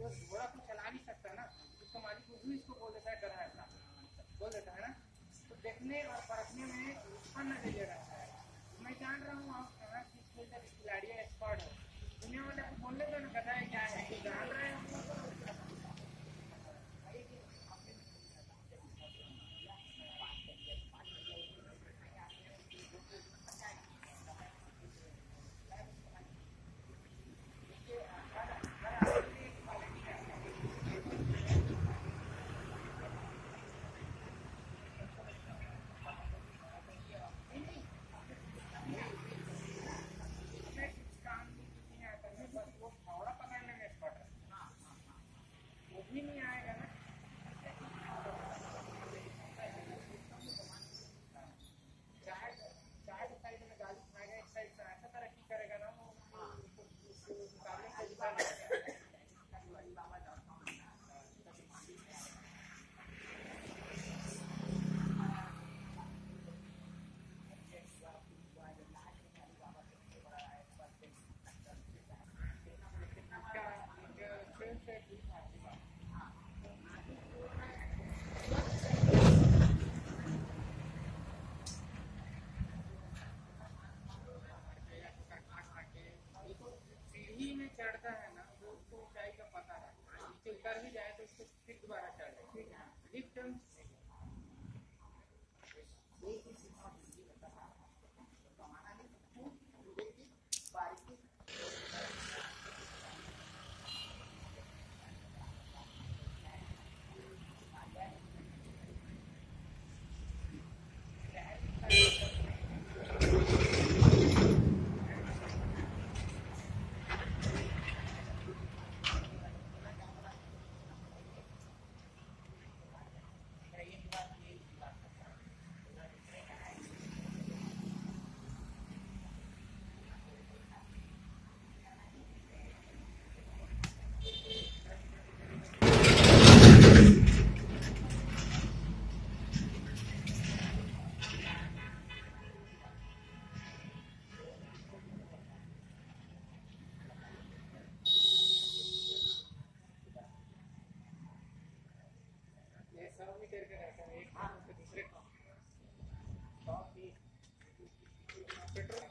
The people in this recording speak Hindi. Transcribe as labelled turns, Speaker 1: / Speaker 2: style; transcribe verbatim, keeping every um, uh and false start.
Speaker 1: तो घोड़ा को चला नहीं सकता ना, उसका मालिक खुद भी इसको बोल देता है गधा ऐसा बोल देता है ना। तो देखने और परखने में उसका नजरिया रहता है। मैं जान रहा हूँ आप कहाँ किस खेल का खिलाड़ी है, एक्सपर्ट हो, दुनिया वाले आपको बोल देते ना गधा है क्या है, तो जान रहे हैं हम लोग। नहीं आएगा ना, चाहे चाहे तो साइड में गाली खाएगा, एक साइड से ऐसा तरक्की करेगा ना वो मुकाबले से जीता जाएगा। सीढ़ी में चढ़ता है ना वो उसको ऊंचाई का पता है, नीचे उतर भी जाए तो उसको फिर दोबारा चढ़ जाए, ठीक है। लिफ्ट सर्व करके रहता है, एक दूसरे का पेट्रोल